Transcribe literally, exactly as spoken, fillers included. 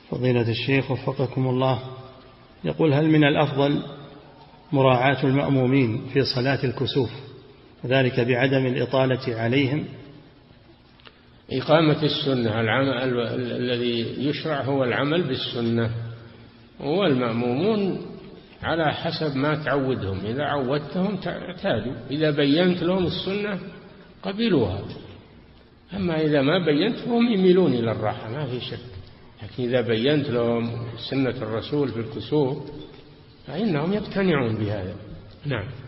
فضيلة الشيخ وفقكم الله، يقول: هل من الأفضل مراعاة المأمومين في صلاة الكسوف وذلك بعدم الإطالة عليهم؟ إقامة السنة، العمل الذي يشرع هو العمل بالسنة، والمأمومون على حسب ما تعودهم، إذا عودتهم اعتادوا، إذا بينت لهم السنة قبلوها، أما إذا ما بينت فهم يميلون إلى الراحة ما في شك، لكن إذا بينت لهم سنة الرسول في الكسوف فإنهم يقتنعون بهذا. نعم.